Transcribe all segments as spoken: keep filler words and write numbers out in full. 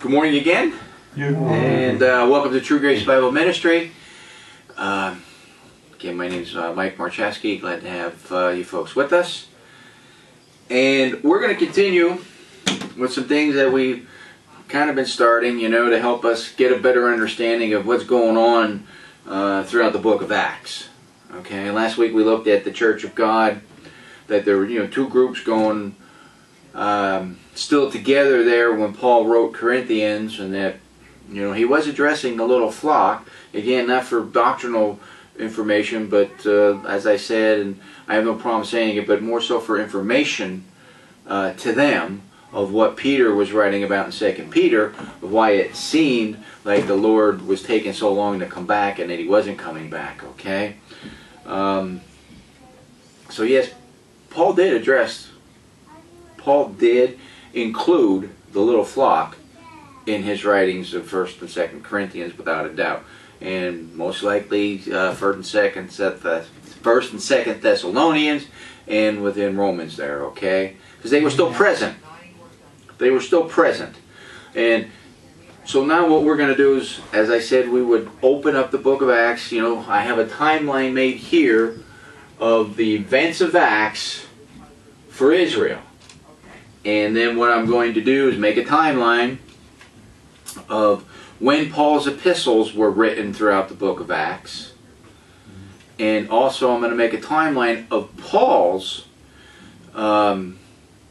Good morning again, Good morning. and uh, welcome to True Grace Bible Ministry. Uh, again, my name is uh, Mike Marchaski. Glad to have uh, you folks with us. And we're going to continue with some things that we've kind of been starting, you know, to help us get a better understanding of what's going on uh, throughout the book of Acts. Okay, last week we looked at the Church of God, that there were, you know, two groups going um, still together there when Paul wrote Corinthians, and that, you know, he was addressing the little flock, again, not for doctrinal information, but uh, as I said, and I have no problem saying it, but more so for information uh, to them of what Peter was writing about in Second Peter, of why it seemed like the Lord was taking so long to come back and that he wasn't coming back, okay? Um, so yes, Paul did address, Paul did include the little flock in his writings of First and Second Corinthians, without a doubt, and most likely uh, First and Second, First and Second Thessalonians, and within Romans there, okay, because they were still present. They were still present, and so now what we're going to do is, as I said, we would open up the book of Acts. You know, I have a timeline made here of the events of Acts for Israel. And then what I'm going to do is make a timeline of when Paul's epistles were written throughout the book of Acts. And also I'm going to make a timeline of Paul's um,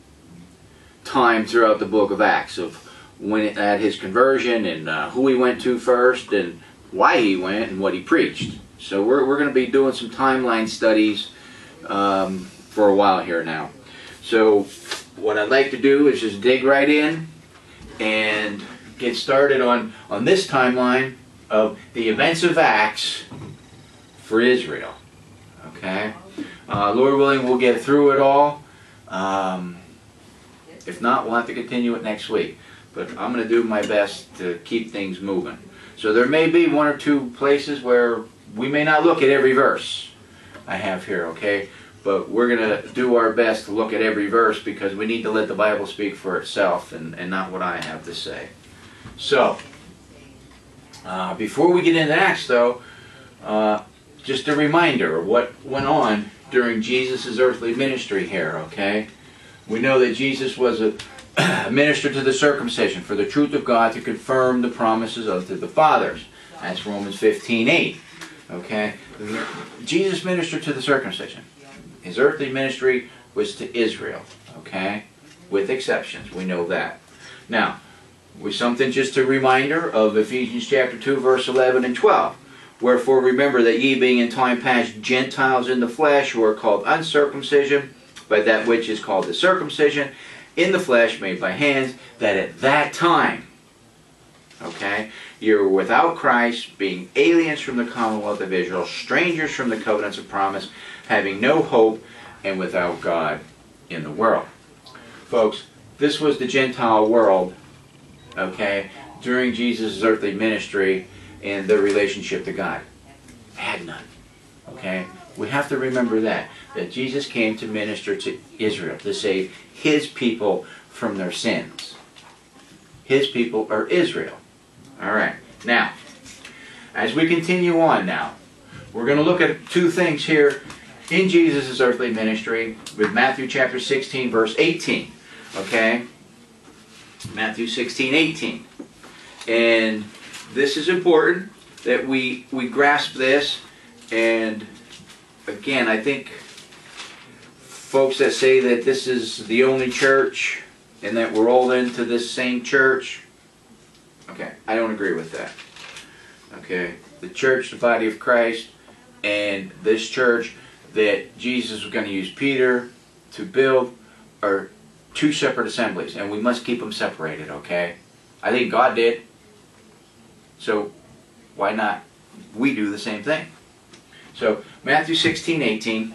time throughout the book of Acts, of when it, at his conversion, and uh, who he went to first, and why he went, and what he preached. So we're, we're going to be doing some timeline studies um, for a while here now. So what I'd like to do is just dig right in and get started on, on this timeline of the events of Acts for Israel. Okay? Uh, Lord willing, we'll get through it all. Um, if not, we'll have to continue it next week. But I'm going to do my best to keep things moving. So there may be one or two places where we may not look at every verse I have here, okay? But we're going to do our best to look at every verse, because we need to let the Bible speak for itself, and, and not what I have to say. So, uh, before we get into Acts, though, uh, just a reminder of what went on during Jesus' earthly ministry here, okay? We know that Jesus was a minister to the circumcision for the truth of God, to confirm the promises of to the fathers. That's Romans fifteen eight. Okay? Jesus ministered to the circumcision. His earthly ministry was to Israel. Okay? With exceptions. We know that. Now, with something, just a reminder of Ephesians chapter two, verse eleven and twelve. Wherefore remember that ye being in time past Gentiles in the flesh, who are called uncircumcision, by that which is called the circumcision, in the flesh, made by hands, that at that time, okay, you were without Christ, being aliens from the commonwealth of Israel, strangers from the covenants of promise, having no hope, and without God in the world. Folks, this was the Gentile world, okay, during Jesus' earthly ministry and their relationship to God. Had none, okay? We have to remember that, that Jesus came to minister to Israel, to save His people from their sins. His people are Israel. All right. Now, as we continue on now, we're going to look at two things here in Jesus' earthly ministry with Matthew chapter sixteen, verse eighteen. Okay? Matthew sixteen, eighteen. And this is important that we, we grasp this. And again, I think folks that say that this is the only church and that we're all into this same church, okay, I don't agree with that. Okay, the church, the body of Christ, and this church that Jesus was going to use Peter to build are two separate assemblies, and we must keep them separated, okay? I think God did, so why not we do the same thing? So, Matthew sixteen, eighteen,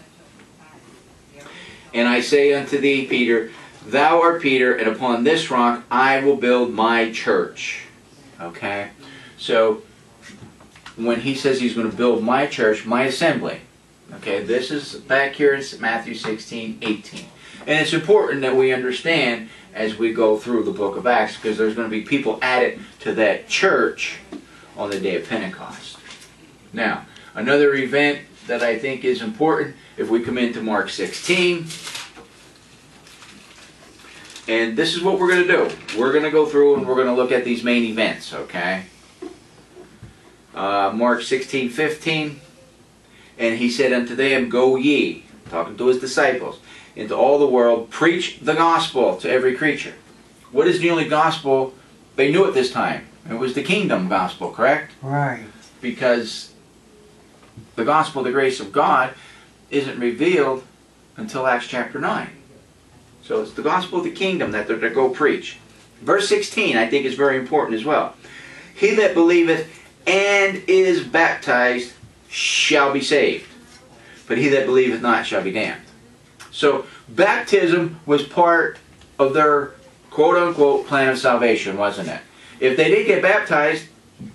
and I say unto thee, Peter, thou art Peter, and upon this rock I will build my church. Okay? So, when he says he's going to build my church, my assembly, Okay, this is back here in Matthew sixteen, eighteen. And it's important that we understand as we go through the book of Acts, because there's going to be people added to that church on the day of Pentecost. Now, another event that I think is important, if we come into Mark sixteen, and this is what we're going to do. We're going to go through and we're going to look at these main events, okay? Uh, Mark sixteen, fifteen, and he said unto them, Go ye, talking to his disciples, into all the world, preach the gospel to every creature. What is the only gospel they knew at this time? It was the kingdom gospel, correct? Right. Because the gospel, the grace of God, isn't revealed until Acts chapter nine. So it's the gospel of the kingdom that they're to go preach. Verse sixteen, I think, is very important as well. He that believeth and is baptized shall be saved, but he that believeth not shall be damned. So baptism was part of their quote-unquote plan of salvation, wasn't it? If they didn't get baptized,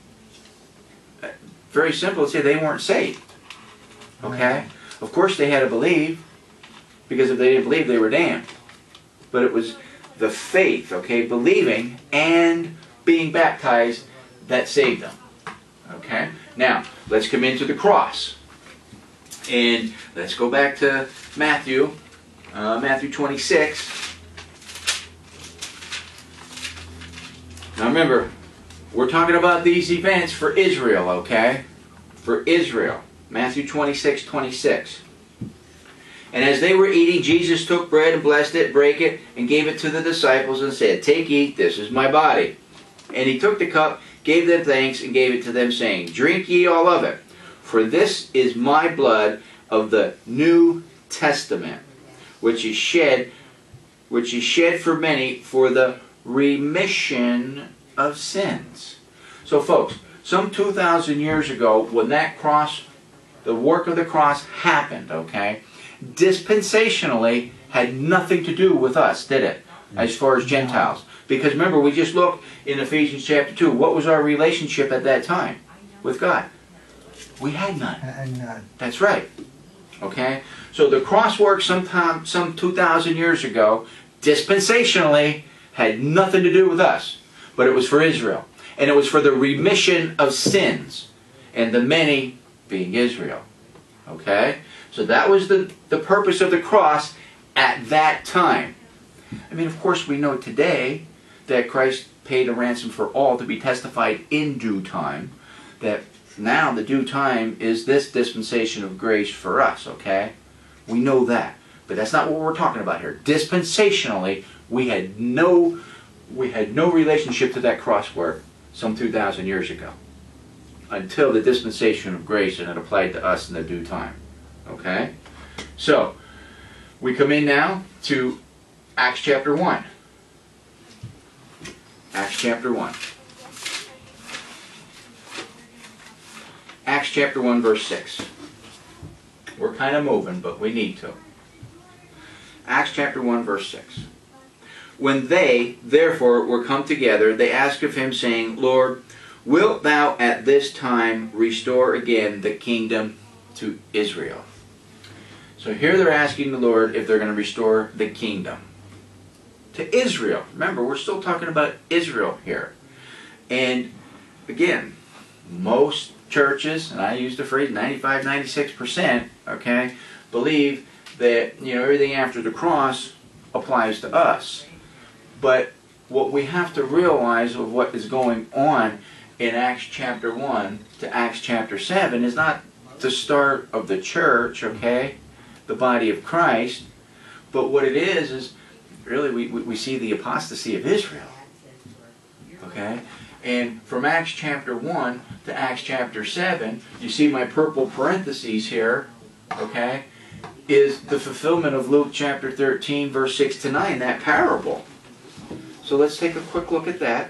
very simple to say, they weren't saved. Okay? Of course they had to believe, because if they didn't believe, they were damned. But it was the faith, okay, believing and being baptized that saved them. Okay? Now, let's come into the cross. And let's go back to Matthew, uh, Matthew twenty-six. Now remember, we're talking about these events for Israel, okay? For Israel. Matthew twenty-six, twenty-six. And as they were eating, Jesus took bread and blessed it, brake it, and gave it to the disciples and said, Take, eat, this is my body. And he took the cup, gave them thanks, and gave it to them, saying, Drink ye all of it, for this is my blood of the New Testament, which is shed, which is shed for many for the remission of sins. So folks, some two thousand years ago, when that cross, the work of the cross happened, okay, dispensationally had nothing to do with us, did it? As far as Gentiles. Because remember, we just looked in Ephesians chapter two, what was our relationship at that time with God? We had none. And none. That's right. Okay? So the cross work sometime, some two thousand years ago, dispensationally, had nothing to do with us. But it was for Israel. And it was for the remission of sins. And the many being Israel. Okay? So that was the, the purpose of the cross at that time. I mean, of course, we know today that Christ paid a ransom for all to be testified in due time. That now the due time is this dispensation of grace for us, okay? We know that. But that's not what we're talking about here. Dispensationally, we had no, we had no relationship to that cross work some two thousand years ago. Until the dispensation of grace, and it applied to us in the due time. Okay? So, we come in now to Acts chapter one. Acts chapter one. Acts chapter one, verse six. We're kind of moving, but we need to. Acts chapter one, verse six. When they, therefore, were come together, they asked of him, saying, Lord, wilt thou at this time restore again the kingdom to Israel? So here they're asking the Lord if they're going to restore the kingdom to Israel. Remember, we're still talking about Israel here. And again, most churches, and I use the phrase ninety-five, ninety-six percent, okay, believe that, you know, everything after the cross applies to us. But what we have to realize of what is going on in Acts chapter one to Acts chapter seven is not the start of the church, okay, the body of Christ, but what it is is really we, we see the apostasy of Israel, okay? And from Acts chapter one to Acts chapter seven, you see my purple parentheses here, okay, is the fulfillment of Luke chapter thirteen, verse six to nine, that parable. So let's take a quick look at that.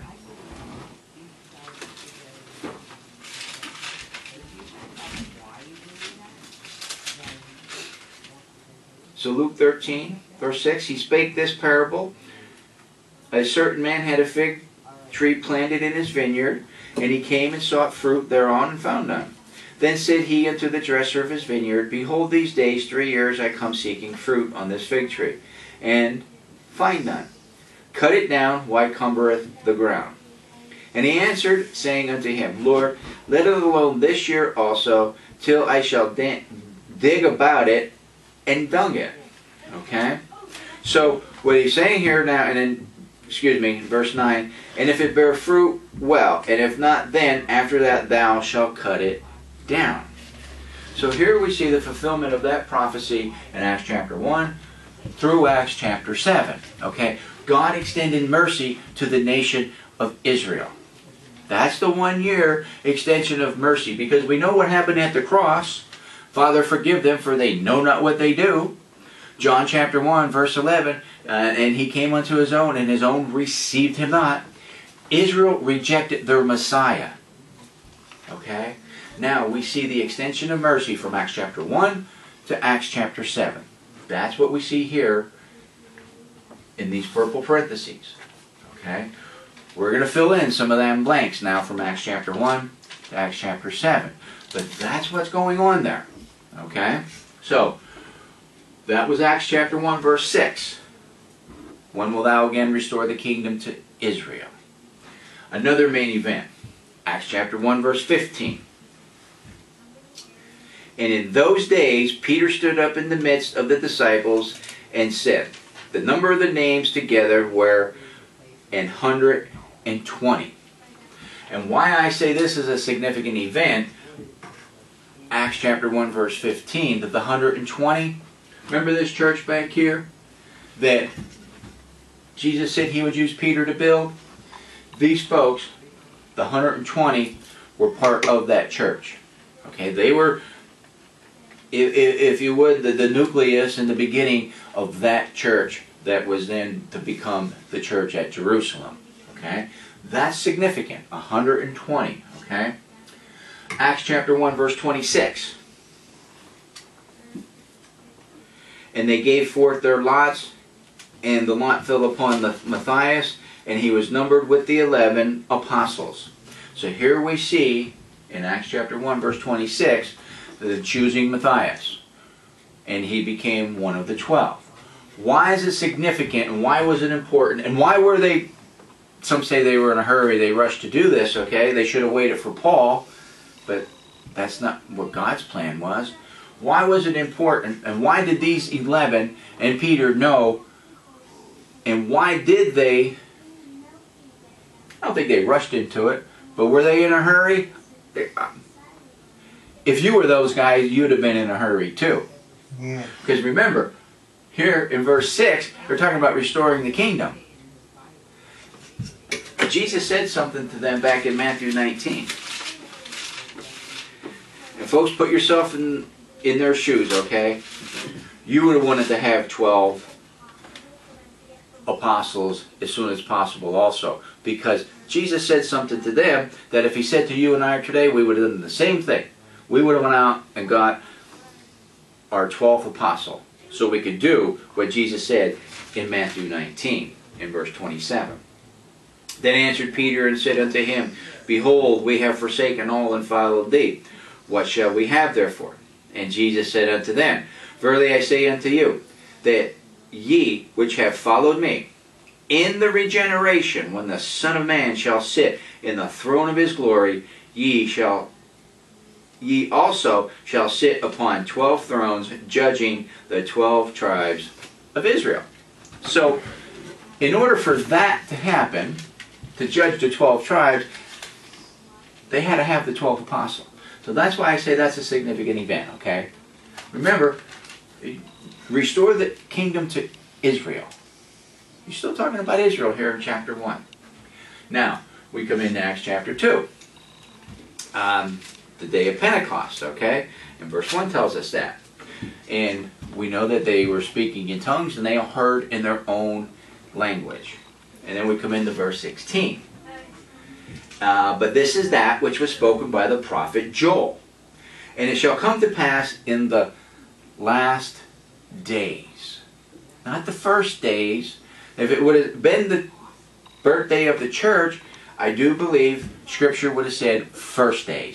So Luke thirteen, verse six, he spake this parable. A certain man had a fig tree planted in his vineyard, and he came and sought fruit thereon and found none. Then said he unto the dresser of his vineyard, Behold, these days three years I come seeking fruit on this fig tree, and find none. Cut it down, why cumbereth the ground? And he answered, saying unto him, Lord, let it alone this year also, till I shall dig about it and dung it. Okay? So, what he's saying here now, and then, excuse me, verse nine, and if it bear fruit, well, and if not, then after that thou shalt cut it down. So here we see the fulfillment of that prophecy in Acts chapter one through Acts chapter seven. Okay? God extended mercy to the nation of Israel. That's the one year extension of mercy, because we know what happened at the cross. Father, forgive them, for they know not what they do. John chapter one, verse eleven, uh, and he came unto his own, and his own received him not. Israel rejected their Messiah. Okay? Now we see the extension of mercy from Acts chapter one to Acts chapter seven. That's what we see here in these purple parentheses. Okay? We're going to fill in some of them blanks now from Acts chapter one to Acts chapter seven. But that's what's going on there. Okay? So, that was Acts chapter one, verse six. When will thou again restore the kingdom to Israel? Another main event. Acts chapter one, verse fifteen. And in those days Peter stood up in the midst of the disciples and said, the number of the names together were an hundred and twenty. And why I say this is a significant event, Acts chapter one, verse fifteen, that the one hundred and twenty, remember this church back here that Jesus said he would use Peter to build? These folks, the one hundred and twenty, were part of that church. Okay, they were, if, if you would, the, the nucleus in the beginning of that church that was then to become the church at Jerusalem. Okay, that's significant. one hundred and twenty. Okay, Acts chapter one, verse twenty-six. And they gave forth their lots, and the lot fell upon the Matthias, and he was numbered with the eleven apostles. So here we see in Acts chapter one, verse twenty-six, the choosing Matthias, and he became one of the twelve. Why is it significant, and why was it important, and why were they? Some say they were in a hurry, they rushed to do this, okay? They should have waited for Paul, but that's not what God's plan was. Why was it important, and why did these eleven and Peter know, and why did they, I don't think they rushed into it, but were they in a hurry? If you were those guys, you'd have been in a hurry too. Yeah. Because remember, here in verse six, they're talking about restoring the kingdom. Jesus said something to them back in Matthew nineteen. And folks, put yourself in, in their shoes, okay? You would have wanted to have twelve apostles as soon as possible also. Because Jesus said something to them that if he said to you and I today, we would have done the same thing. We would have went out and got our twelfth apostle. So we could do what Jesus said in Matthew nineteen, in verse twenty-seven. Then answered Peter and said unto him, Behold, we have forsaken all and followed thee. What shall we have therefore? And Jesus said unto them, Verily I say unto you, that ye which have followed me, in the regeneration, when the Son of Man shall sit in the throne of his glory, ye shall ye also shall sit upon twelve thrones, judging the twelve tribes of Israel. So, in order for that to happen, to judge the twelve tribes, they had to have the twelve apostles. So that's why I say that's a significant event, okay? Remember, restore the kingdom to Israel. You're still talking about Israel here in chapter one. Now, we come into Acts chapter two. Um, the day of Pentecost, okay? And verse one tells us that. And we know that they were speaking in tongues and they heard in their own language. And then we come into verse sixteen. Uh, but this is that which was spoken by the prophet Joel. And it shall come to pass in the last days. Not the first days. If it would have been the birthday of the church, I do believe Scripture would have said first days.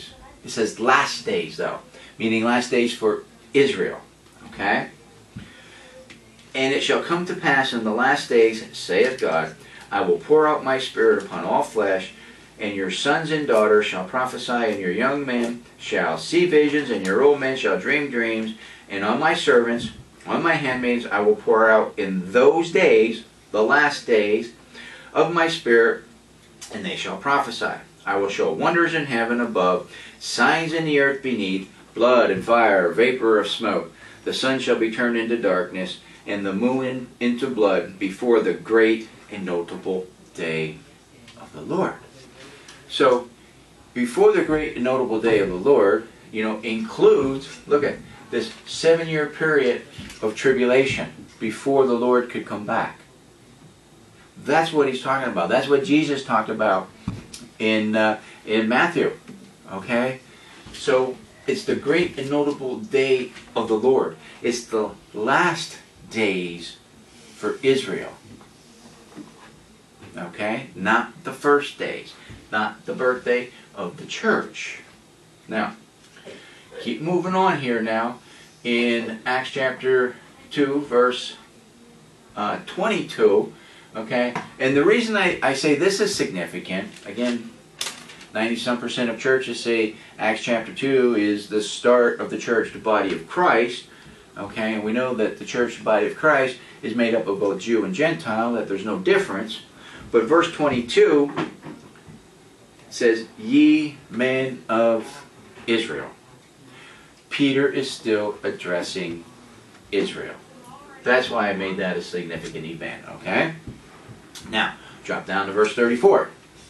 It says last days, though, meaning last days for Israel. Okay? And it shall come to pass in the last days, saith God, I will pour out my Spirit upon all flesh, and your sons and daughters shall prophesy, and your young men shall see visions, and your old men shall dream dreams. And on my servants, on my handmaids, I will pour out in those days, the last days, of my Spirit, and they shall prophesy. I will show wonders in heaven above, signs in the earth beneath, blood and fire, vapor of smoke. The sun shall be turned into darkness, and the moon into blood, before the great and notable day of the Lord. So, before the great and notable day of the Lord, you know, includes, look at this seven-year period of tribulation before the Lord could come back. That's what he's talking about. That's what Jesus talked about in uh, in Matthew. Okay? So, it's the great and notable day of the Lord. It's the last days for Israel. Okay? Not the first days. Not the birthday of the church. Now, keep moving on here now. In Acts chapter two, verse uh, twenty-two. Okay? And the reason I, I say this is significant, again, ninety some percent of churches say Acts chapter two is the start of the church, the body of Christ. Okay, and we know that the church, the body of Christ, is made up of both Jew and Gentile, that there's no difference. But verse twenty-two says, ye men of Israel. Peter is still addressing Israel. That's why I made that a significant event, okay? Now, drop down to verse thirty-four.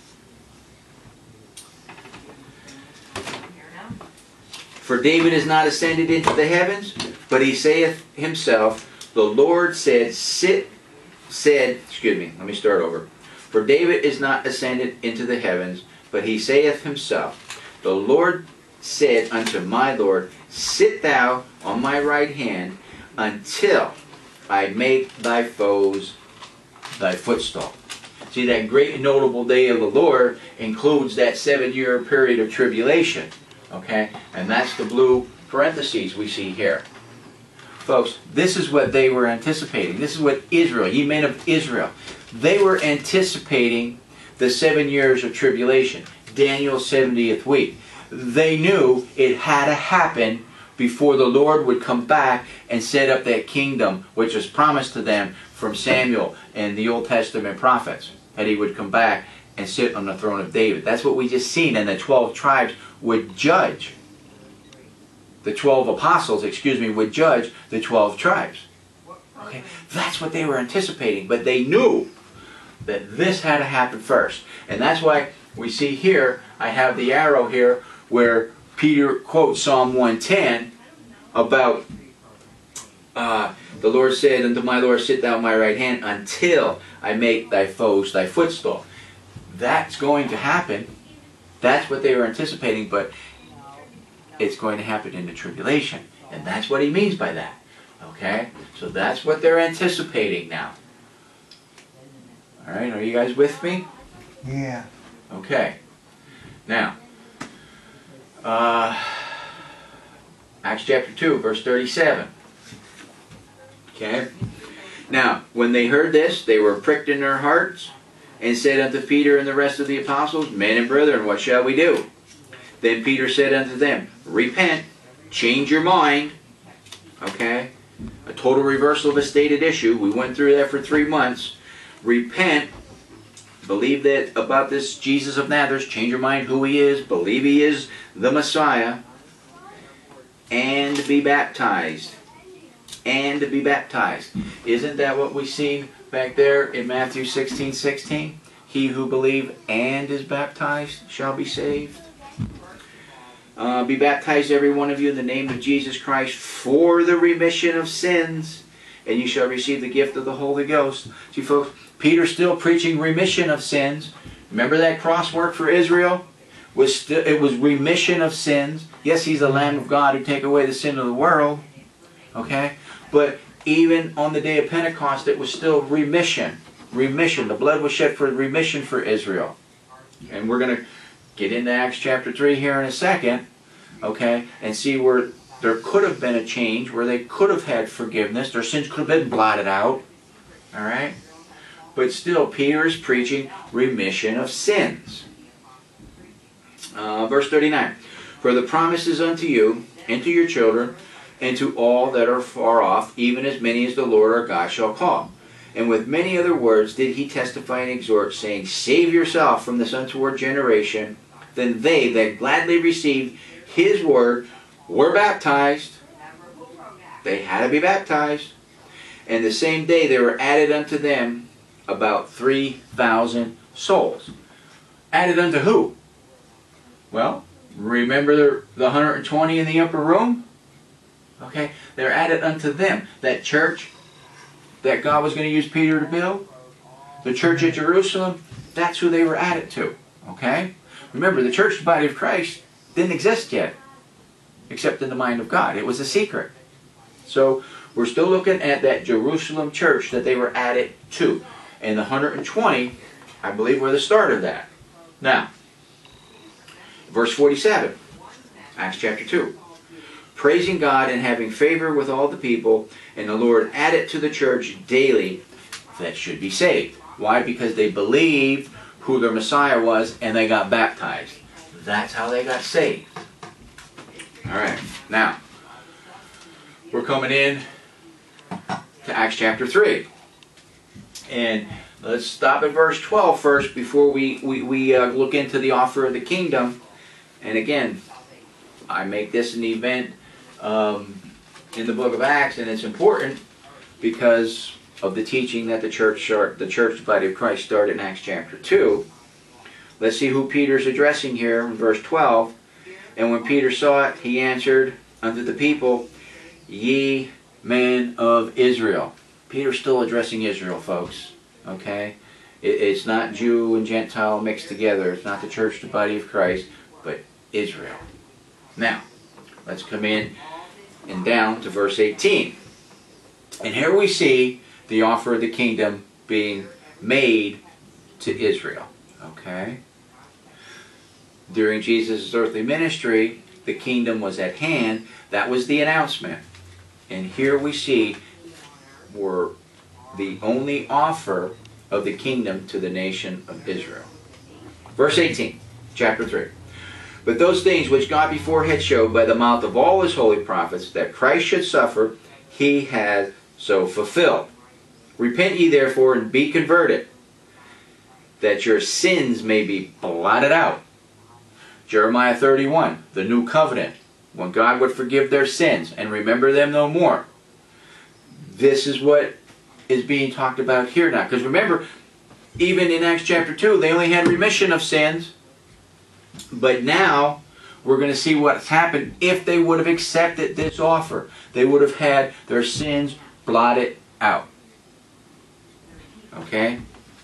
For David is not ascended into the heavens, but he saith himself, the Lord said, sit, said, excuse me, let me start over. For David is not ascended into the heavens, but he saith himself, the Lord said unto my Lord, sit thou on my right hand, until I make thy foes thy footstool. See, that great and notable day of the Lord includes that seven-year period of tribulation. Okay? And that's the blue parentheses we see here. Folks, this is what they were anticipating. This is what Israel, ye men of Israel, they were anticipating the seven years of tribulation, Daniel's seventieth week. They knew it had to happen before the Lord would come back and set up that kingdom which was promised to them from Samuel and the Old Testament prophets, that he would come back and sit on the throne of David. That's what we just seen, and the twelve tribes would judge. The twelve apostles, excuse me, would judge the twelve tribes. Okay, that's what they were anticipating, but they knew that this had to happen first. And that's why we see here, I have the arrow here, where Peter quotes Psalm one ten about uh, the Lord said unto my Lord, sit thou at my right hand until I make thy foes thy footstool. That's going to happen. That's what they were anticipating, but it's going to happen in the tribulation. And that's what he means by that. Okay? So that's what they're anticipating now. Alright, are you guys with me? Yeah. Okay. Now, uh, Acts chapter two, verse thirty-seven. Okay? Now, when they heard this, they were pricked in their hearts, and said unto Peter and the rest of the apostles, men and brethren, what shall we do? Then Peter said unto them, repent, change your mind. Okay? A total reversal of a stated issue. We went through that for three months. Repent. Believe that about this Jesus of Nazareth. Change your mind who he is. Believe he is the Messiah. And be baptized. And be baptized. Isn't that what we seen back there in Matthew sixteen sixteen? He who believes and is baptized shall be saved. Uh, be baptized every one of you in the name of Jesus Christ for the remission of sins, and you shall receive the gift of the Holy Ghost. See, folks, Peter's still preaching remission of sins. Remember that crosswork for Israel? Was still, it was remission of sins. Yes, he's the Lamb of God who take away the sin of the world. Okay? But even on the day of Pentecost, it was still remission. Remission. The blood was shed for remission for Israel. And we're going to get into Acts chapter three here in a second. okay, and see where there could have been a change, where they could have had forgiveness, their sins could have been blotted out, all right? But still, Peter is preaching remission of sins. Uh, verse thirty-nine, for the promise is unto you, and to your children, and to all that are far off, even as many as the Lord our God shall call. And with many other words did he testify and exhort, saying, save yourself from this untoward generation. Then they that gladly received his word were baptized. They had to be baptized. And the same day there were added unto them about three thousand souls. Added unto who? Well, remember the, the one hundred twenty in the upper room? Okay, they're added unto them. That church that God was going to use Peter to build, the church at Jerusalem, that's who they were added to. Okay? Remember, the church, the body of Christ, didn't exist yet, except in the mind of God. It was a secret. So, we're still looking at that Jerusalem church that they were added to. And the one hundred twenty, I believe, were the start of that. Now, verse forty-seven, Acts chapter two. Praising God and having favor with all the people, and the Lord added to the church daily that should be saved. Why? Because they believed who their Messiah was, and they got baptized. That's how they got saved. Alright, now, we're coming in to Acts chapter three. And let's stop at verse twelve first before we, we, we uh, look into the offer of the kingdom. And again, I make this an event um, in the book of Acts, and it's important because of the teaching that the church, the church, the body of Christ, started in Acts chapter two. Let's see who Peter's addressing here in verse twelve. And when Peter saw it, he answered unto the people, ye men of Israel. Peter's still addressing Israel, folks. Okay? It, it's not Jew and Gentile mixed together. It's not the church, the body of Christ, but Israel. Now, let's come in and down to verse eighteen. And here we see the offer of the kingdom being made to Israel. Okay? During Jesus' earthly ministry, the kingdom was at hand. That was the announcement. And here we see were the only offer of the kingdom to the nation of Israel. Verse eighteen, chapter three. But those things which God before had showed by the mouth of all his holy prophets, that Christ should suffer, he has so fulfilled. Repent ye therefore and be converted, that your sins may be blotted out. Jeremiah thirty-one, the new covenant, when God would forgive their sins and remember them no more. This is what is being talked about here now. Because remember, even in Acts chapter two, they only had remission of sins. But now, we're going to see what's happened if they would have accepted this offer. They would have had their sins blotted out. Okay?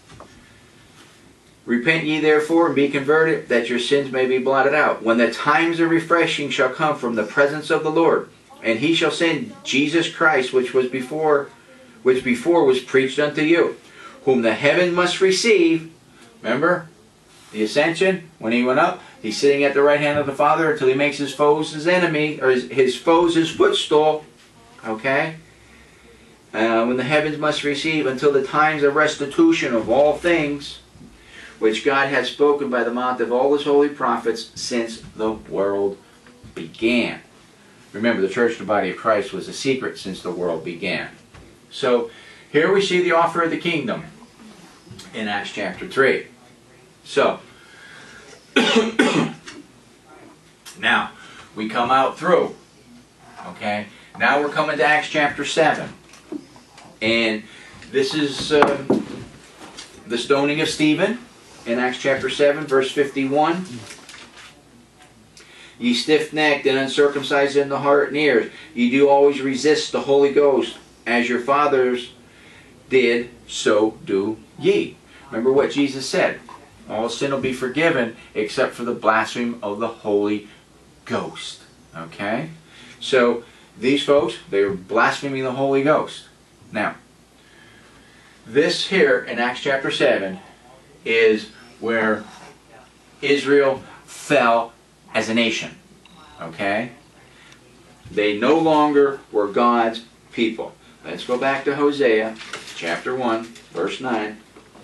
Repent ye therefore and be converted, that your sins may be blotted out, when the times of refreshing shall come from the presence of the Lord. And he shall send Jesus Christ, which was before, which before was preached unto you, whom the heaven must receive. Remember? The ascension, when he went up, he's sitting at the right hand of the Father until he makes his foes his enemy, or his, his foes his footstool. Okay? Uh, when the heavens must receive, until the times of restitution of all things, which God had spoken by the mouth of all his holy prophets since the world began. Remember, the church, the body of Christ, was a secret since the world began. So, here we see the offer of the kingdom in Acts chapter three. So, now, we come out through, okay? Now we're coming to Acts chapter seven. And this is uh, the stoning of Stephen in Acts chapter seven, verse fifty-one. Ye stiff-necked and uncircumcised in the heart and ears, ye do always resist the Holy Ghost, as your fathers did, so do ye. Remember what Jesus said. All sin will be forgiven except for the blasphemy of the Holy Ghost. Okay? So, these folks, they were blaspheming the Holy Ghost. Now, this here in Acts chapter seven is where Israel fell as a nation. Okay? They no longer were God's people. Let's go back to Hosea chapter one, verse nine.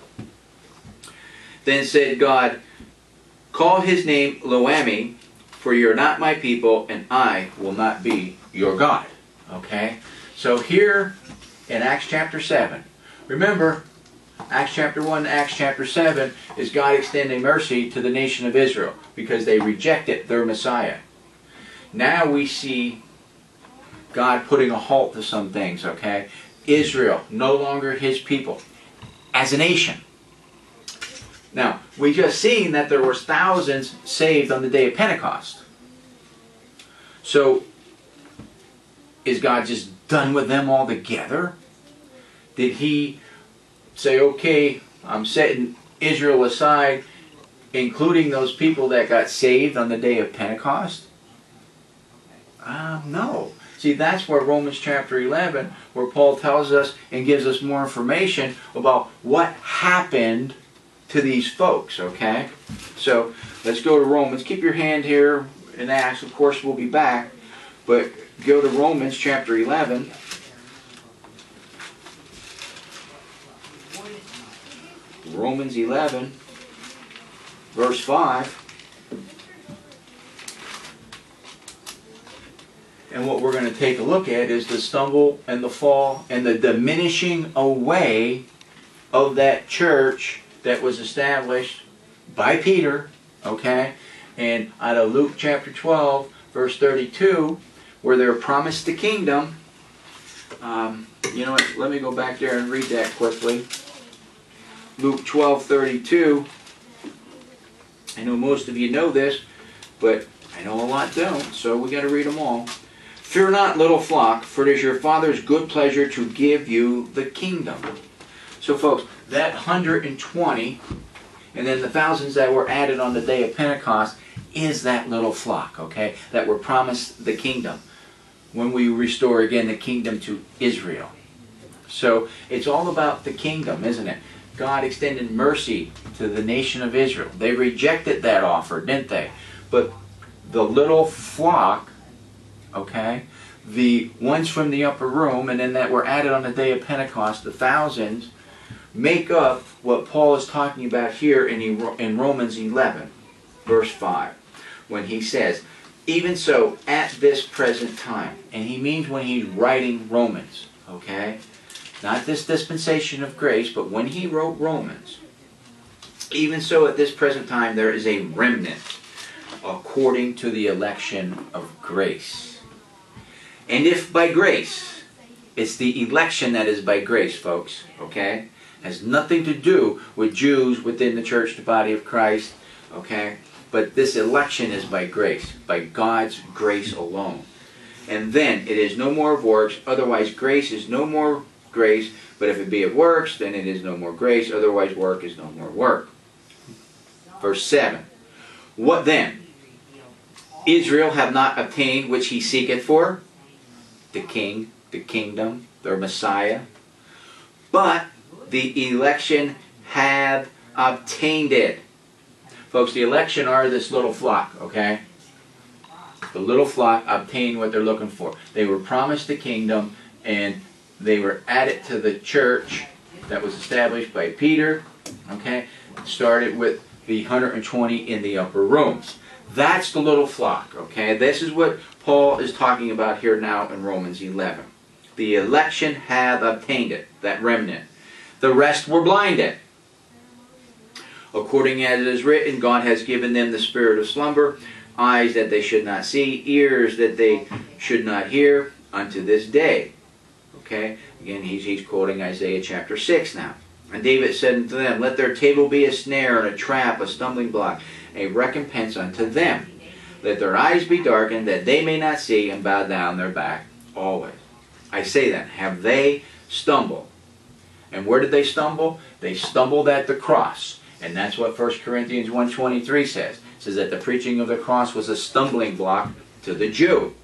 Then said God, call his name Lo-Ammi, for you are not my people, and I will not be your God. Okay? So here in Acts chapter seven, remember, Acts chapter one, Acts chapter seven is God extending mercy to the nation of Israel because they rejected their Messiah. Now we see God putting a halt to some things, okay? Israel, no longer his people, as a nation. Now, we just seen that there were thousands saved on the day of Pentecost. So, is God just done with them altogether? Did he say, okay, I'm setting Israel aside, including those people that got saved on the day of Pentecost? Uh, no. See, that's where Romans chapter eleven, where Paul tells us and gives us more information about what happened to these folks, okay? So, let's go to Romans. Keep your hand here in Acts. Of course, we'll be back. But go to Romans chapter eleven. Romans eleven, verse five. And what we're going to take a look at is the stumble and the fall and the diminishing away of that church that was established by Peter, okay? And out of Luke chapter twelve, verse thirty-two, where they're promised the kingdom. Um, you know what? Let me go back there and read that quickly. Luke twelve, thirty-two. I know most of you know this, but I know a lot don't, so we got to read them all. Fear not, little flock, for it is your Father's good pleasure to give you the kingdom. So folks, that one hundred twenty, and then the thousands that were added on the day of Pentecost, is that little flock, okay, that were promised the kingdom when we restore again the kingdom to Israel. So it's all about the kingdom, isn't it? God extended mercy to the nation of Israel. They rejected that offer, didn't they? But the little flock, okay, the ones from the upper room, and then that were added on the day of Pentecost, the thousands, make up what Paul is talking about here in, in Romans eleven, verse five, when he says, even so, at this present time, and he means when he's writing Romans, okay, not this dispensation of grace, but when he wrote Romans, even so at this present time there is a remnant according to the election of grace. And if by grace, it's the election that is by grace, folks, okay? Has nothing to do with Jews within the church, the body of Christ, okay? But this election is by grace, by God's grace alone. And then it is no more of works, otherwise grace is no more grace, but if it be of works, then it is no more grace, otherwise work is no more work. Verse seven. What then? Israel have not obtained which he seeketh for? The king, the kingdom, their Messiah. But the election have obtained it. Folks, the election are this little flock, okay? The little flock obtained what they're looking for. They were promised the kingdom, and they were added to the church that was established by Peter, okay? Started with the one hundred twenty in the upper rooms. That's the little flock, okay? This is what Paul is talking about here now in Romans eleven. The election have obtained it, that remnant. The rest were blinded. According as it is written, God has given them the spirit of slumber, eyes that they should not see, ears that they should not hear, unto this day. Okay? Again, he's, he's quoting Isaiah chapter six now. And David said unto them, let their table be a snare and a trap, a stumbling block, a recompense unto them. Let their eyes be darkened, that they may not see, and bow down their back always. I say then, have they stumbled? And where did they stumble? They stumbled at the cross. And that's what First Corinthians one twenty-three says. It says that the preaching of the cross was a stumbling block to the Jew.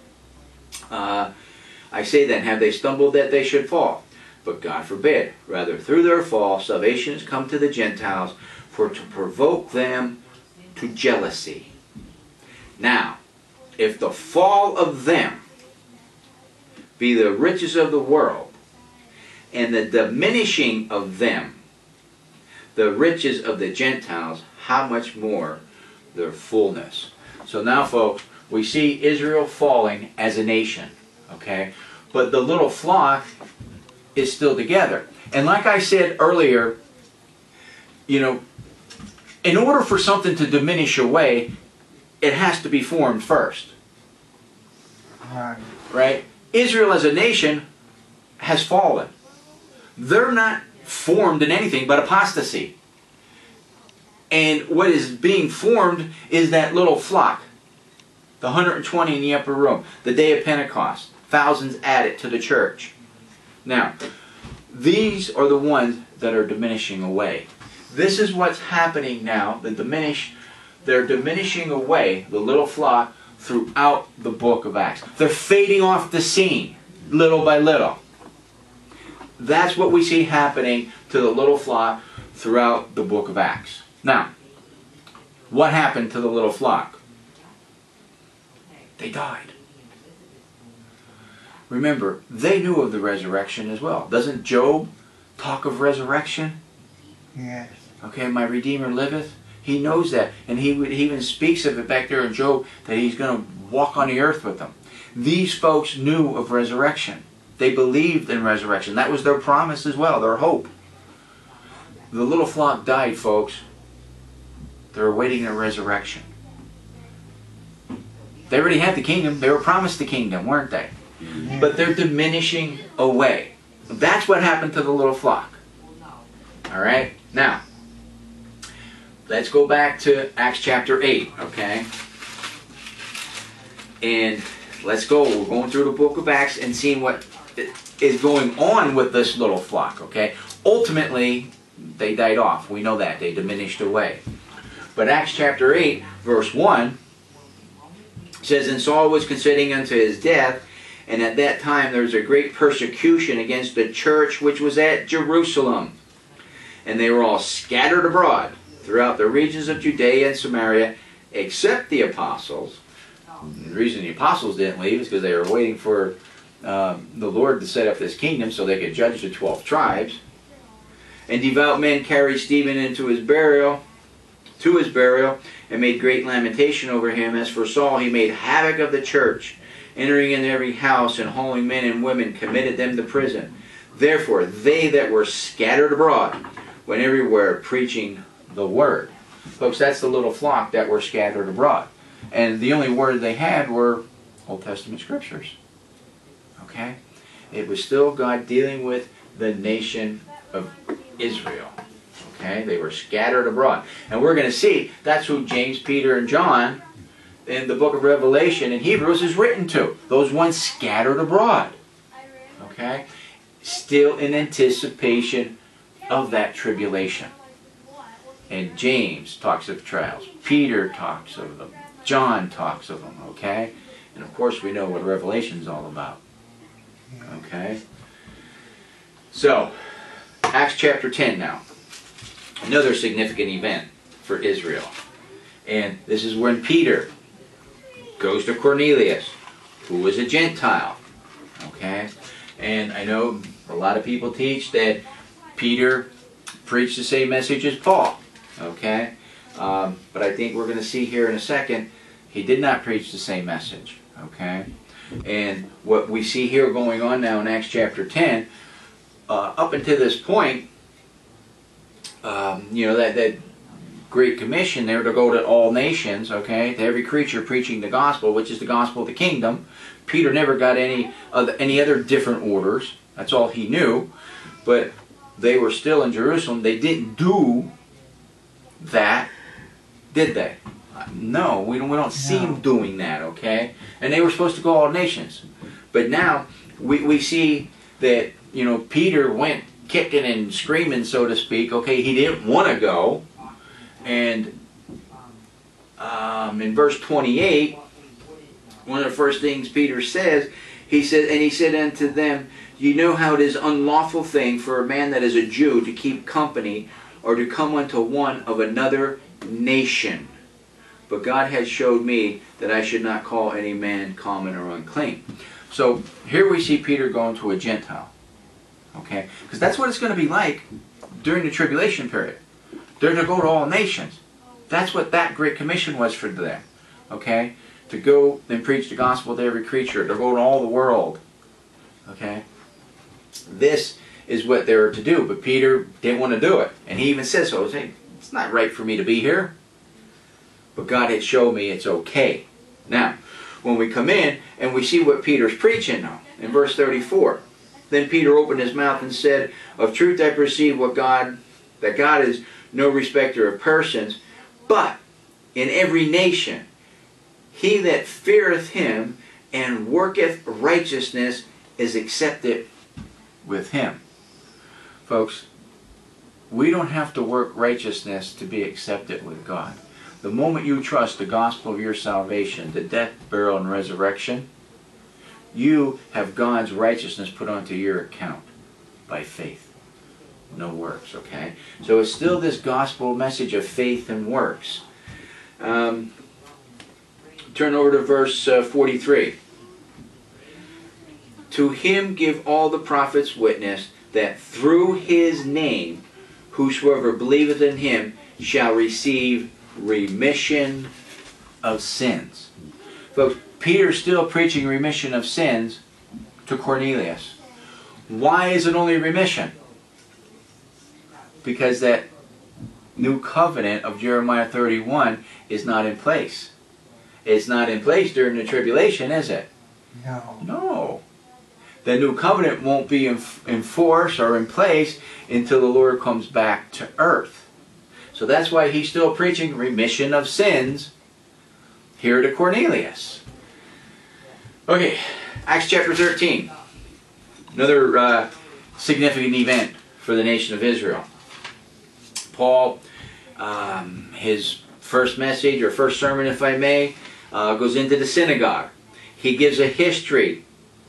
Uh, I say then, have they stumbled that they should fall? But God forbid. Rather, through their fall, salvation has come to the Gentiles, for to provoke them to jealousy. Now, if the fall of them be the riches of the world, and the diminishing of them the riches of the Gentiles, how much more their fullness. So now, folks, we see Israel falling as a nation, okay? But the little flock is still together. And like I said earlier, you know, in order for something to diminish away, it has to be formed first. Right. Right? Israel as a nation has fallen. They're not formed in anything but apostasy. And what is being formed is that little flock. The one hundred twenty in the upper room. The day of Pentecost. Thousands added to the church. Now, these are the ones that are diminishing away. This is what's happening now. The diminish, they're diminishing away, the little flock, throughout the book of Acts. They're fading off the scene, little by little. That's what we see happening to the little flock throughout the book of Acts. Now, what happened to the little flock? They died. Remember, they knew of the resurrection as well. Doesn't Job talk of resurrection? Yes. Okay, my Redeemer liveth. He knows that. And he, he even speaks of it back there in Job, that he's going to walk on the earth with them. These folks knew of resurrection. They believed in resurrection. That was their promise as well, their hope. The little flock died, folks. They're awaiting their resurrection. They already had the kingdom. They were promised the kingdom, weren't they? Yes. But they're diminishing away. That's what happened to the little flock. Alright? Now, let's go back to Acts chapter eight, okay? And let's go. We're going through the book of Acts and seeing what is going on with this little flock, okay? Ultimately, they died off. We know that. They diminished away. But Acts chapter eight, verse one, says, And Saul was consenting unto his death, and at that time there was a great persecution against the church which was at Jerusalem. And they were all scattered abroad throughout the regions of Judea and Samaria, except the apostles. The reason the apostles didn't leave is because they were waiting for um, the Lord to set up this kingdom so they could judge the twelve tribes. And devout men carried Stephen into his burial, to his burial, and made great lamentation over him. As for Saul, he made havoc of the church, entering in every house, and hauling men and women, committed them to prison. Therefore, they that were scattered abroad went everywhere preaching the word. Folks, that's the little flock that were scattered abroad. And the only word they had were Old Testament scriptures. Okay? It was still God dealing with the nation of Israel. Okay? They were scattered abroad. And we're going to see that's who James, Peter, and John in the book of Revelation and Hebrews is written to. Those ones scattered abroad. Okay? Still in anticipation of that tribulation. And James talks of trials. Peter talks of them. John talks of them. Okay? And of course we know what Revelation is all about. Okay? So, Acts chapter ten now. Another significant event for Israel. And this is when Peter goes to Cornelius, who was a Gentile. Okay? And I know a lot of people teach that Peter preached the same message as Paul. Okay? Um, but I think we're going to see here in a second, he did not preach the same message. Okay? And what we see here going on now in Acts chapter ten, uh, up until this point, um, you know, that, that Great Commission there to go to all nations, okay, to every creature preaching the gospel, which is the gospel of the kingdom. Peter never got any, uh, any other different orders. That's all he knew. But they were still in Jerusalem. They didn't do that, did they? No, we don't, we don't see them doing that, okay? And they were supposed to go all nations. But now, we, we see that, you know, Peter went kicking and screaming, so to speak. Okay, he didn't want to go. And um, in verse twenty-eight, one of the first things Peter says, he said, and he said unto them, You know how it is unlawful thing for a man that is a Jew to keep company or to come unto one of another nation. but God has showed me that I should not call any man common or unclean. So here we see Peter going to a Gentile. Okay? Because that's what it's going to be like during the tribulation period. They're to go to all nations. That's what that Great Commission was for them. Okay? To go and preach the gospel to every creature. To go to all the world. Okay? This is what they were to do. But Peter didn't want to do it. And he even says so. Hey, it's not right for me to be here. But God had showed me it's okay. Now, when we come in and we see what Peter's preaching now, in verse thirty-four, then Peter opened his mouth and said, of truth I perceive what God, that God is no respecter of persons, but in every nation he that feareth him and worketh righteousness is accepted with him. Folks, we don't have to work righteousness to be accepted with God. The moment you trust the gospel of your salvation, the death, burial, and resurrection, you have God's righteousness put onto your account by faith. No works, okay? So it's still this gospel message of faith and works. Um, turn over to verse uh, forty-three. To him give all the prophets witness that through his name whosoever believeth in him shall receive remission of sins. Folks, Peter's still preaching remission of sins to Cornelius. Why is it only remission? Because that new covenant of Jeremiah thirty-one is not in place. It's not in place during the tribulation, is it? No. No. The new covenant won't be in, in force or in place until the Lord comes back to earth. So that's why he's still preaching remission of sins here to Cornelius. Okay, Acts chapter thirteen. Another uh, significant event for the nation of Israel. Paul, um, his first message, or first sermon if I may, uh, goes into the synagogue. He gives a history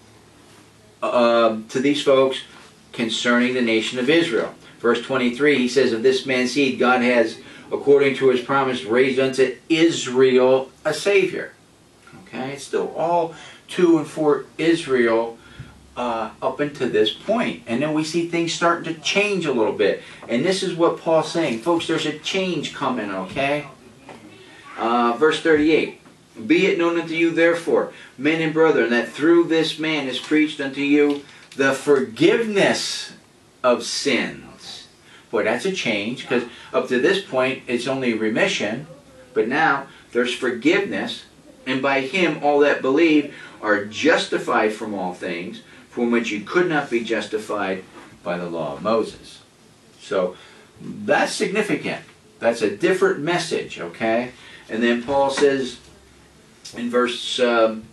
uh, to these folks concerning the nation of Israel. Verse twenty-three, he says, of this man's seed God has, according to his promise, raised unto Israel a Savior. Okay, it's still all to and for Israel uh, up until this point. And then we see things starting to change a little bit. And this is what Paul's saying. Folks, there's a change coming, okay? Uh, verse thirty-eight. Be it known unto you, therefore, men and brethren, that through this man is preached unto you the forgiveness of sins. Boy, that's a change, because up to this point, it's only remission. But now, there's forgiveness. And by him, all that believe are justified from all things, from which you could not be justified by the law of Moses. So, that's significant. That's a different message, okay? And then Paul says in verse um,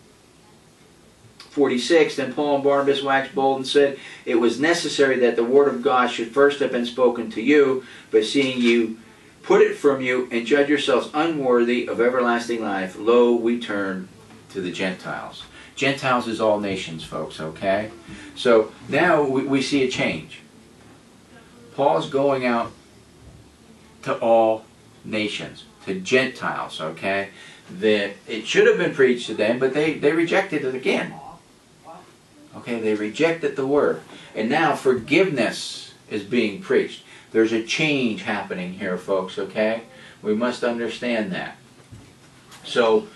forty-six, then Paul and Barnabas waxed bold and said, it was necessary that the word of God should first have been spoken to you, but seeing you put it from you and judge yourselves unworthy of everlasting life, lo, we turn to the Gentiles. Gentiles is all nations, folks, okay? So now we, we see a change. Paul's going out to all nations, to Gentiles, okay? That it should have been preached to them, but they, they rejected it again. Okay, they rejected the word. And now forgiveness is being preached. There's a change happening here, folks, okay? We must understand that. So,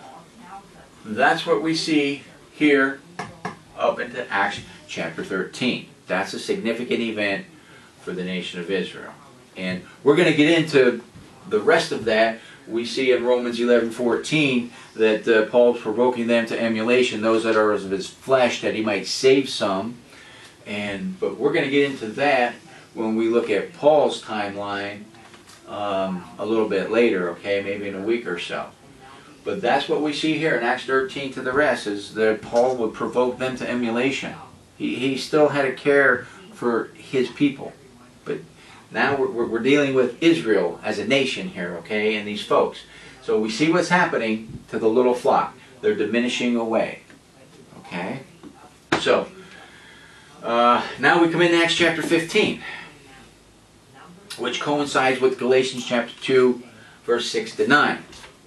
that's what we see here up into Acts chapter thirteen. That's a significant event for the nation of Israel. And we're going to get into the rest of that. We see in Romans eleven fourteen that uh, Paul's provoking them to emulation, those that are of his flesh, that he might save some. And but we're going to get into that when we look at Paul's timeline um, a little bit later, okay, maybe in a week or so. But that's what we see here in Acts thirteen to the rest, is that Paul would provoke them to emulation. He, he still had a care for his people. But now we're, we're dealing with Israel as a nation here, okay, and these folks. So we see what's happening to the little flock. They're diminishing away, okay? So, uh, now we come into Acts chapter fifteen, which coincides with Galatians chapter two, verse six to nine.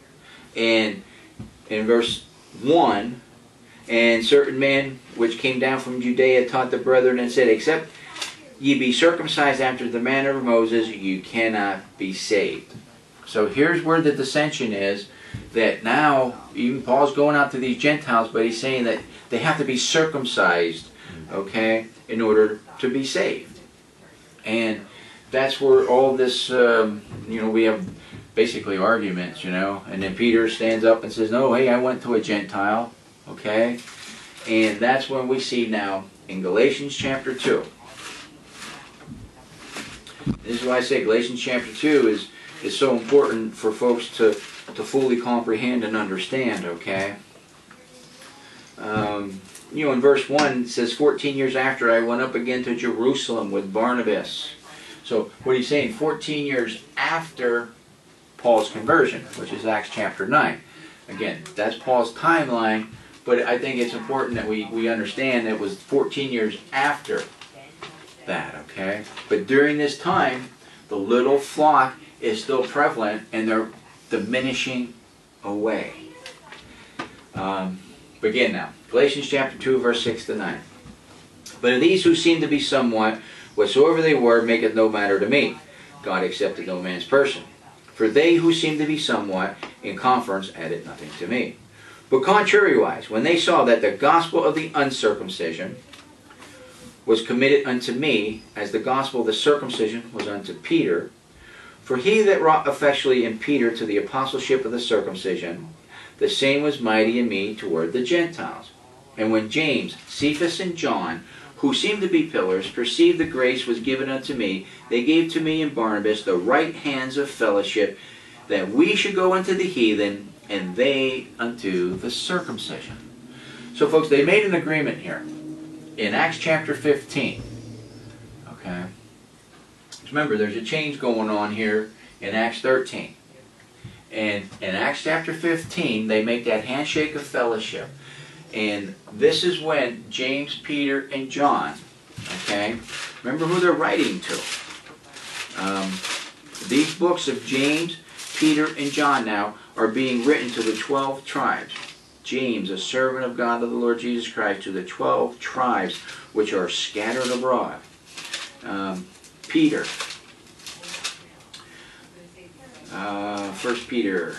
And in verse one, and certain men which came down from Judea taught the brethren and said, except ye be circumcised after the manner of Moses, you cannot be saved. So here's where the dissension is, that now even Paul's going out to these Gentiles, but he's saying that they have to be circumcised, okay, in order to be saved. And that's where all this, um, you know, we have basically arguments, you know, and then Peter stands up and says, no, hey, I went to a Gentile, okay, and that's when we see now in Galatians chapter two. This is why I say Galatians chapter two is, is so important for folks to, to fully comprehend and understand, okay? Um, you know, in verse one it says, fourteen years after I went up again to Jerusalem with Barnabas. So what he's saying, fourteen years after Paul's conversion, which is Acts chapter nine. Again, that's Paul's timeline, but I think it's important that we, we understand that it was fourteen years after that, okay? But during this time, the little flock is still prevalent and they're diminishing away. Um, begin now. Galatians chapter two, verse six to nine. But of these who seem to be somewhat, whatsoever they were, maketh no matter to me. God accepted no man's person. For they who seem to be somewhat, in conference added nothing to me. But contrariwise, when they saw that the gospel of the uncircumcision was committed unto me, as the gospel of the circumcision was unto Peter, for he that wrought effectually in Peter to the apostleship of the circumcision, the same was mighty in me toward the Gentiles. And when James, Cephas, and John, who seemed to be pillars, perceived the grace was given unto me, they gave to me and Barnabas the right hands of fellowship, that we should go unto the heathen, and they unto the circumcision. So folks, they made an agreement here in Acts chapter fifteen. Okay. Remember, there's a change going on here in Acts thirteen. And in Acts chapter fifteen, they make that handshake of fellowship. And this is when James, Peter, and John, okay, remember who they're writing to. Um, these books of James, Peter, and John now are being written to the twelve tribes. James, a servant of God of the Lord Jesus Christ, to the twelve tribes which are scattered abroad. Um, Peter, uh, First Peter,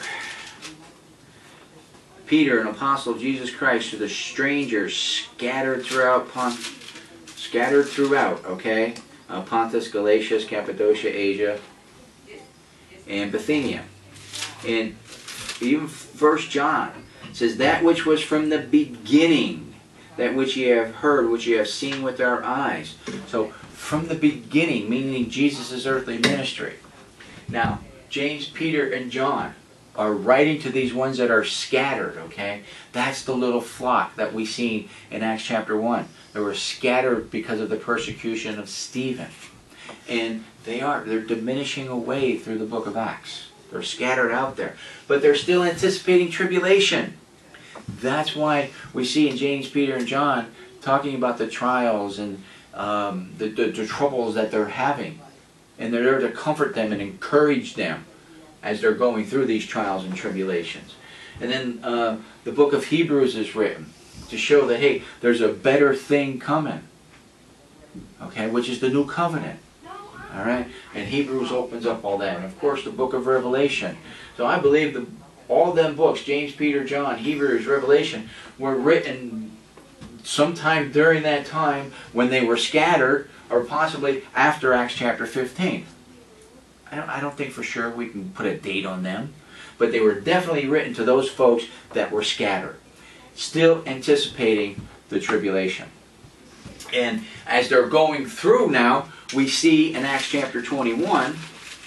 Peter, an apostle of Jesus Christ, to the strangers scattered throughout Pont, scattered throughout, okay, uh, Pontus, Galatia, Cappadocia, Asia, and Bithynia, and even First John says, that which was from the beginning, that which ye have heard, which ye have seen with our eyes. So, from the beginning, meaning Jesus' earthly ministry. Now, James, Peter, and John are writing to these ones that are scattered, okay? That's the little flock that we see in Acts chapter one. They were scattered because of the persecution of Stephen. And they are, they're diminishing away through the book of Acts. They're scattered out there. But they're still anticipating tribulation. That's why we see in James, Peter, and John talking about the trials and um, the, the, the troubles that they're having. And they're there to comfort them and encourage them as they're going through these trials and tribulations. And then uh, the book of Hebrews is written to show that, hey, there's a better thing coming. Okay, which is the new covenant. All right, and Hebrews opens up all that. And of course, the book of Revelation. So I believe the, all them books, James, Peter, John, Hebrews, Revelation, were written sometime during that time when they were scattered, or possibly after Acts chapter fifteen. I don't, I don't think for sure we can put a date on them, but they were definitely written to those folks that were scattered, still anticipating the tribulation. And as they're going through now, we see in Acts chapter twenty-one,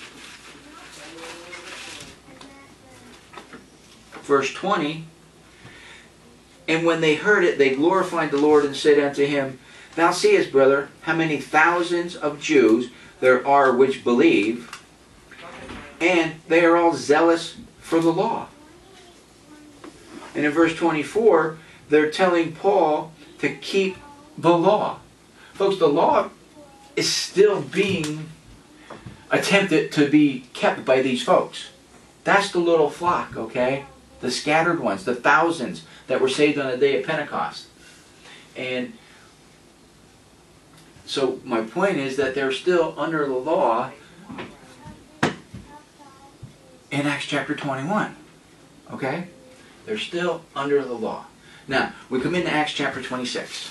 verse twenty, and when they heard it, they glorified the Lord and said unto him, Thou seest, brother, how many thousands of Jews there are which believe, and they are all zealous for the law. And in verse twenty-four, they're telling Paul to keep the law. Folks, the law is still being attempted to be kept by these folks. That's the little flock, okay? the scattered ones, the thousands that were saved on the day of Pentecost. And so my point is that they're still under the law in Acts chapter twenty-one. Okay? They're still under the law. Now, we come into Acts chapter twenty-six.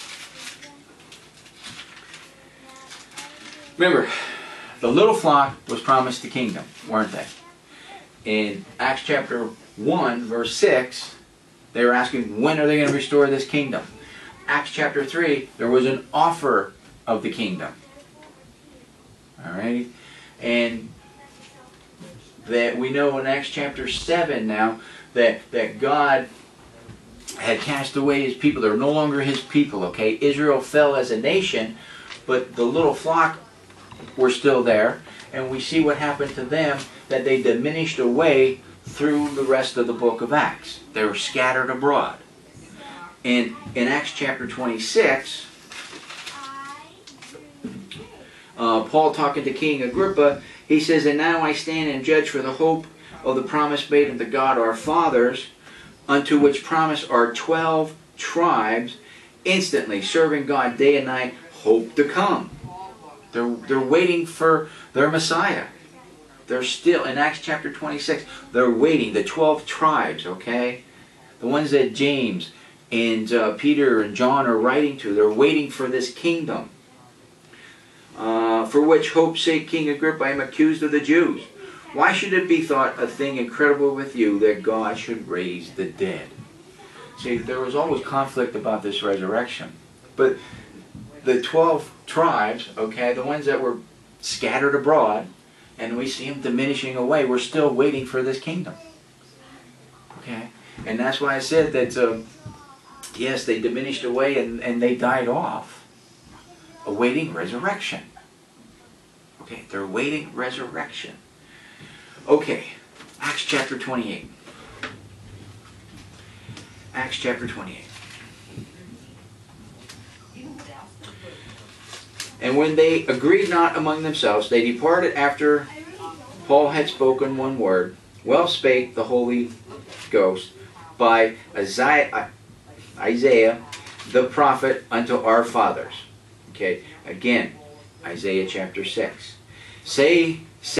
Remember, the little flock was promised the kingdom, weren't they? In Acts chapter one, verse six, they were asking, when are they going to restore this kingdom? Acts chapter three, there was an offer of the kingdom. Alright? And that we know in Acts chapter seven now that, that God had cast away his people. They were no longer his people, okay? Israel fell as a nation, but the little flock were still there. And we see what happened to them, that they diminished away through the rest of the book of Acts. They were scattered abroad. And in Acts chapter twenty-six, uh, Paul talking to King Agrippa, he says, and now I stand and judge for the hope of the promise made unto God our fathers, unto which promise are twelve tribes, instantly serving God day and night, hope to come. They're, they're waiting for their Messiah. They're still, in Acts chapter twenty-six, they're waiting. The twelve tribes, okay? The ones that James and uh, Peter and John are writing to. They're waiting for this kingdom. Uh, for which hope's sake, King Agrippa, I am accused of the Jews. Why should it be thought a thing incredible with you that God should raise the dead? See, there was always conflict about this resurrection. But the twelve tribes, okay, the ones that were scattered abroad, and we see them diminishing away, we're still waiting for this kingdom. Okay? And that's why I said that, uh, yes, they diminished away and, and they died off, awaiting resurrection. Okay, they're awaiting resurrection. Okay, Acts chapter twenty-eight. Acts chapter twenty-eight. And when they agreed not among themselves, they departed after Paul had spoken one word. Well spake the Holy Ghost by Isaiah, Isaiah the prophet unto our fathers. Okay, again, Isaiah chapter six. Say